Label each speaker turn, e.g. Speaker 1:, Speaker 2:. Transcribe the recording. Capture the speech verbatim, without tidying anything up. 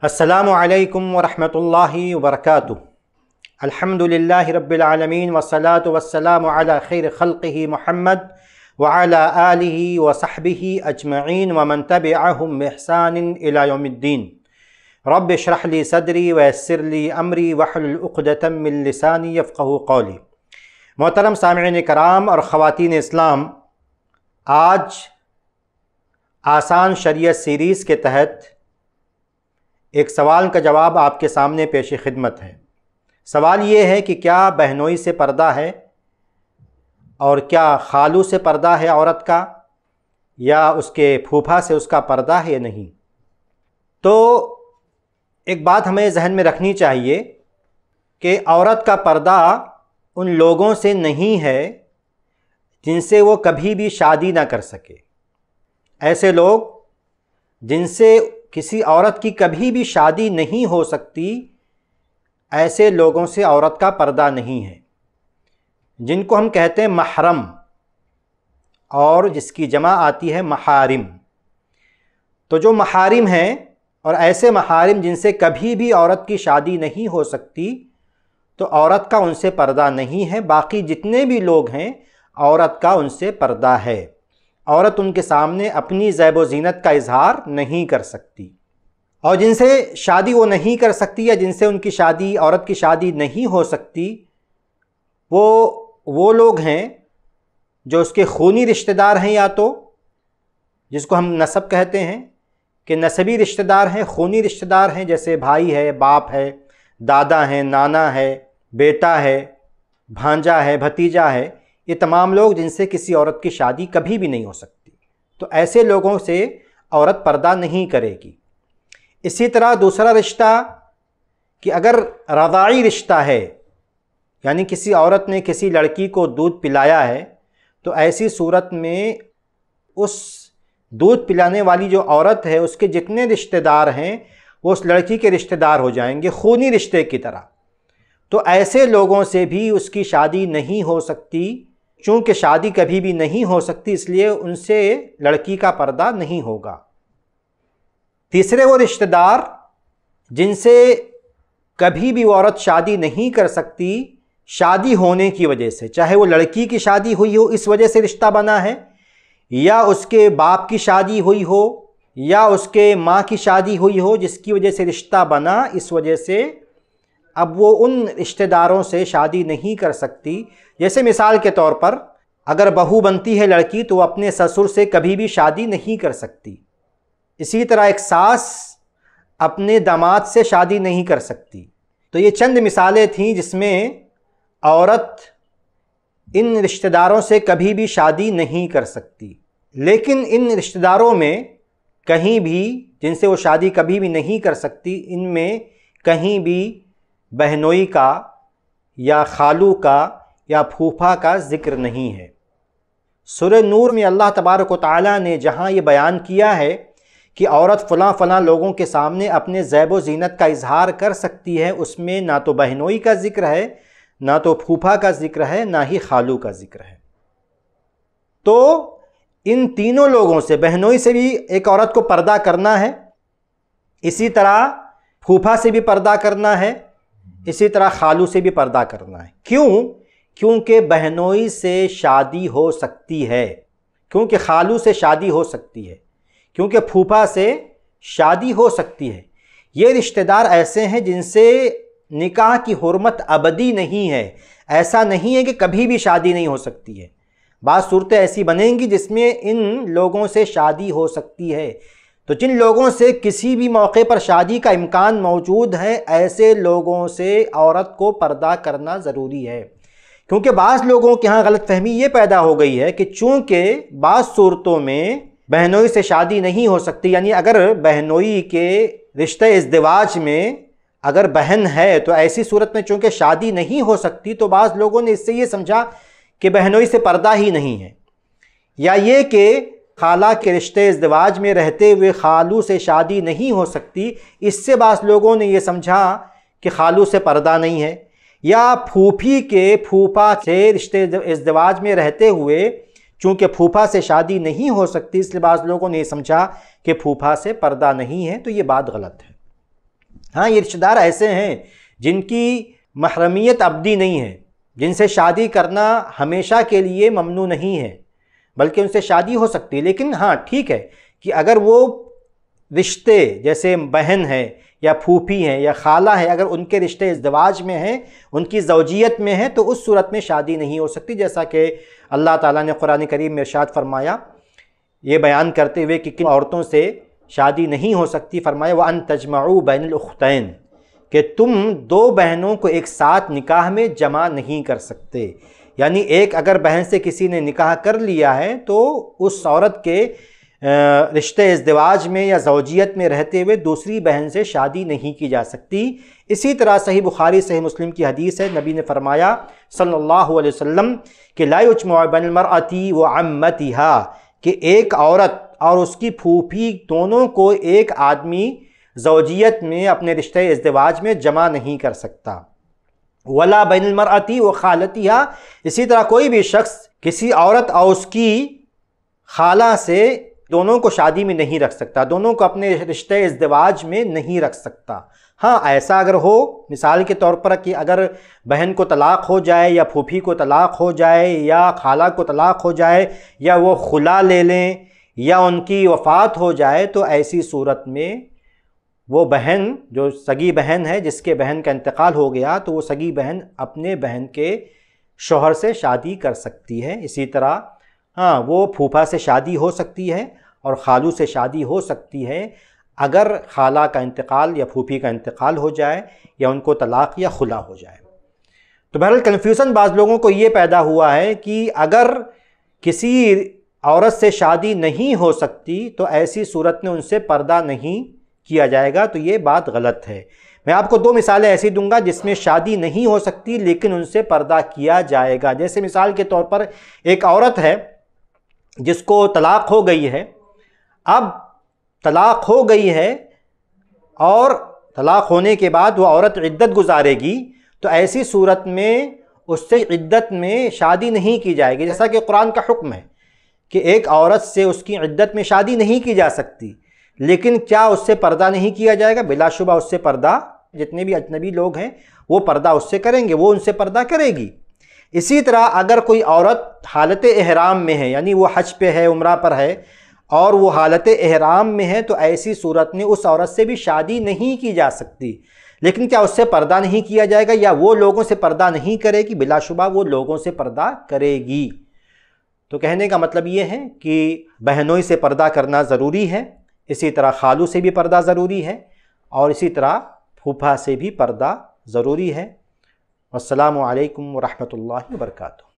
Speaker 1: अस्सलामु अलैकुम वरहमतुल्लाहि वबरकातुह। अल्हम्दुलिल्लाहि रब्बिल आलमीन वस्सलातु वस्सलामु अला खैर खल्क़िही मुहम्मद व अला आलिही व सहबिही अजमईन व मन तबिअहुम बिइहसानिन इला यौमिद्दीन। रब्बि इश्रह ली सदरी व यस्सिर ली अमरी वहलुल उक़दतम मिन लिसानी यफ़क़हू क़ौली। मोहतरम सामिईन कराम और ख़वातीन इस्लाम, आज आसान शरीयत सीरीज़ के तहत एक सवाल का जवाब आपके सामने पेश खिदमत है। सवाल ये है कि क्या बहनोई से पर्दा है और क्या खालू से पर्दा है औरत का, या उसके फूफा से उसका पर्दा है या नहीं। तो एक बात हमें जहन में रखनी चाहिए कि औरत का पर्दा उन लोगों से नहीं है जिनसे वो कभी भी शादी ना कर सके। ऐसे लोग जिनसे किसी औरत की कभी भी शादी नहीं हो सकती, ऐसे लोगों से औरत का पर्दा नहीं है, जिनको हम कहते हैं महरम, और जिसकी जमा आती है महारिम। तो जो महारिम हैं और ऐसे महारिम जिनसे कभी भी औरत की शादी नहीं हो सकती, तो औरत का उनसे पर्दा नहीं है। बाकी जितने भी लोग हैं, औरत का उनसे पर्दा है। औरत उनके सामने अपनी ज़ैब व ज़ीनत का इजहार नहीं कर सकती। और जिनसे शादी वो नहीं कर सकती या जिनसे उनकी शादी, औरत की शादी नहीं हो सकती, वो वो लोग हैं जो उसके खूनी रिश्तेदार हैं, या तो जिसको हम नसब कहते हैं कि नसबी रिश्तेदार हैं, खूनी रिश्तेदार हैं, जैसे भाई है, बाप है, दादा है, नाना है, बेटा है, भांजा है, भतीजा है। ये तमाम लोग जिनसे किसी औरत की शादी कभी भी नहीं हो सकती, तो ऐसे लोगों से औरत पर्दा नहीं करेगी। इसी तरह दूसरा रिश्ता कि अगर रज़ाई रिश्ता है, यानी किसी औरत ने किसी लड़की को दूध पिलाया है, तो ऐसी सूरत में उस दूध पिलाने वाली जो औरत है, उसके जितने रिश्तेदार हैं वो उस लड़की के रिश्तेदार हो जाएंगे, खूनी रिश्ते की तरह। तो ऐसे लोगों से भी उसकी शादी नहीं हो सकती। चूँकि शादी कभी भी नहीं हो सकती, इसलिए उनसे लड़की का पर्दा नहीं होगा। तीसरे वो रिश्तेदार जिनसे कभी भी वो औरत शादी नहीं कर सकती, शादी होने की वजह से, चाहे वो लड़की की शादी हुई हो इस वजह से रिश्ता बना है, या उसके बाप की शादी हुई हो, या उसके माँ की शादी हुई हो जिसकी वजह से रिश्ता बना, इस वजह से अब वो उन रिश्तेदारों से शादी नहीं कर सकती। जैसे मिसाल के तौर पर अगर बहू बनती है लड़की, तो वो अपने ससुर से कभी भी शादी नहीं कर सकती। इसी तरह एक सास अपने दामाद से शादी नहीं कर सकती। तो ये चंद मिसालें थीं जिसमें औरत इन रिश्तेदारों से कभी भी शादी नहीं कर सकती। लेकिन इन रिश्तेदारों में कहीं भी, जिनसे वो शादी कभी भी नहीं कर सकती, इनमें कहीं भी बहनोई का या खालू का या फूफा का ज़िक्र नहीं है। सूरह नूर में अल्लाह तबारक व तआला ने जहाँ ये बयान किया है कि औरत फ़लाँ फ़लाँ लोगों के सामने अपने ज़ैब व ज़ीनत का इजहार कर सकती है, उसमें ना तो बहनोई का ज़िक्र है, ना तो फूफा का ज़िक्र है, ना ही खालू का ज़िक्र है। तो इन तीनों लोगों से, बहनोई से भी एक औरत को पर्दा करना है, इसी तरह फूफा से भी पर्दा करना है, इसी तरह खालू से भी पर्दा करना है। क्यों? क्योंकि बहनोई से शादी हो सकती है, क्योंकि खालू से शादी हो सकती है, क्योंकि फूफा से शादी हो सकती है। ये रिश्तेदार ऐसे हैं जिनसे निकाह की हुर्मत अबदी नहीं है। ऐसा नहीं है कि कभी भी शादी नहीं हो सकती है। बात सूरतें ऐसी बनेंगी जिसमें इन लोगों से शादी हो सकती है। तो जिन लोगों से किसी भी मौके पर शादी का इम्कान मौजूद है, ऐसे लोगों से औरत को पर्दा करना ज़रूरी है। क्योंकि बाज़ लोगों के यहाँ गलतफहमी ये पैदा हो गई है कि चूँकि बाज़ सूरतों में बहनोई से शादी नहीं हो सकती, यानी अगर बहनोई के रिश्ते इज़्दिवाज में अगर बहन है तो ऐसी सूरत में चूँकि शादी नहीं हो सकती, तो बाज़ लोगों ने इससे ये समझा कि बहनोई से पर्दा ही नहीं है, या ये कि खाला के रिश्ते इज़्दिवाज में रहते हुए खालू से शादी नहीं हो सकती, इससे बाज़ लोगों ने ये समझा कि खालू से पर्दा नहीं है, या फूफी के फूफा से रिश्ते इज़्दिवाज में रहते हुए चूँकि फूफा से शादी नहीं हो सकती, इसलिए बाज़ लोगों ने ये समझा कि फूफा से पर्दा नहीं है। तो ये बात गलत है। ہاں یہ رشتہ دار ایسے ہیں جن کی محرمیت ابدی نہیں ہے، جن سے شادی کرنا ہمیشہ کے لیے ممنوع نہیں ہے، بلکہ ان سے شادی ہو سکتی ہے، لیکن ہاں ٹھیک ہے کہ اگر وہ رشتے جیسے بہن ہے یا پھوپھی ہیں یا خالہ ہے، اگر ان کے رشتے ازدواج میں ہیں، ان کی زوجیت میں ہیں، تو اس صورت میں شادی نہیں ہو سکتی، جیسا کہ اللہ تعالیٰ نے قرآن کریم میں ارشاد فرمایا یہ بیان کرتے ہوئے کہ کن عورتوں سے شادی نہیں ہو سکتی، فرمایا وَأَن تَجْمَعُوا بَيْنَ الْأُخْتَيْنِ کہ تم دو بہنوں کو ایک ساتھ نکاح میں جمع نہیں کر سکتے، یعنی ایک اگر بہن سے کسی نے نکاح کر لیا ہے تو اس عورت کے رشتے ازدواج میں یا زوجیت میں رہتے ہوئے دوسری بہن سے شادی نہیں کی جا سکتی۔ اسی طرح صحیح بخاری صحیح مسلم کی حدیث ہے، نبی نے فرمایا صلی اللہ علیہ وسلم کہ لا یجمع بین المرأة وعمتها کہ ایک عورت اور اس کی پھوپھی دونوں کو ایک آدمی زوجیت میں اپنے رشتے ازدواج میں جمع نہیں کر سکتا۔ ولا بین المرأة وخالتها اسی طرح کوئی بھی شخص کسی عورت اور اس کی خالہ سے دونوں کو شادی میں نہیں رکھ سکتا، دونوں کو اپنے رشتے ازدواج میں نہیں رکھ سکتا۔ ہاں ایسا اگر ہو، مثال کے طور پر کہ اگر بہن کو طلاق ہو جائے یا پھوپھی کو طلاق ہو جائے یا خالہ کو طلاق ہو جائے یا وہ خلا لے لیں یا ان کی وفات ہو جائے، تو ایسی صورت میں وہ بہن جو سگی بہن ہے جس کے بہن کا انتقال ہو گیا تو وہ سگی بہن اپنے بہن کے شوہر سے شادی کر سکتی ہے۔ اسی طرح ہاں وہ پھوپھا سے شادی ہو سکتی ہے اور خالو سے شادی ہو سکتی ہے اگر خالہ کا انتقال یا پھوپھی کا انتقال ہو جائے یا ان کو طلاق یا خلا ہو جائے۔ تو بہرحال کنفیوژن بعض لوگوں کو یہ پیدا ہوا ہے کہ اگر کسی عورت سے شادی نہیں ہو سکتی تو ایسی صورت میں ان سے پردہ نہیں کیا جائے گا، تو یہ بات غلط ہے۔ میں آپ کو دو مثالیں ایسی دوں گا جس میں شادی نہیں ہو سکتی لیکن ان سے پردہ کیا جائے گا۔ جیسے مثال کے طور پر ایک عورت ہے جس کو طلاق ہو گئی ہے، اب طلاق ہو گئی ہے اور طلاق ہونے کے بعد وہ عورت عدت گزارے گی، تو ایسی صورت میں اس سے عدت میں شادی نہیں کی جائے گی، جیسا کہ قرآن کا حکم ہے کہ ایک عورت سے اس کی عدت میں شادی نہیں کی جا سکتی، لیکن کیا اس سے پردہ نہیں کیا جائے گا؟ بلا شبہ اس سے پردہ، جتنے بھی اجنبی لوگ ہیں وہ پردہ اس سے کریں گے، وہ ان سے پردہ کرے گی۔ اسی طرح اگر کوئی عورت حالت احرام میں ہے، یعنی وہ حج پہ ہے، عمرہ پر ہے اور وہ حالت احرام میں ہے، تو ایسی صورت میں اس عورت سے بھی شادی نہیں کی جا سکتی، لیکن کیا اس سے پردہ نہیں کیا جائے گا یا وہ لوگوں سے پردہ نہیں کرے گی؟ بلا شبہ وہ لوگوں سے پردہ کرے گی۔ تو کہنے کا مطلب یہ ہے کہ بہنوئی سے پردہ کرنا ضروری ہے، اسی طرح خالو سے بھی پردہ ضروری ہے اور اسی طرح پھوپھا سے بھی پردہ ضروری ہے۔ والسلام علیکم ورحمۃ اللہ وبرکاتہ۔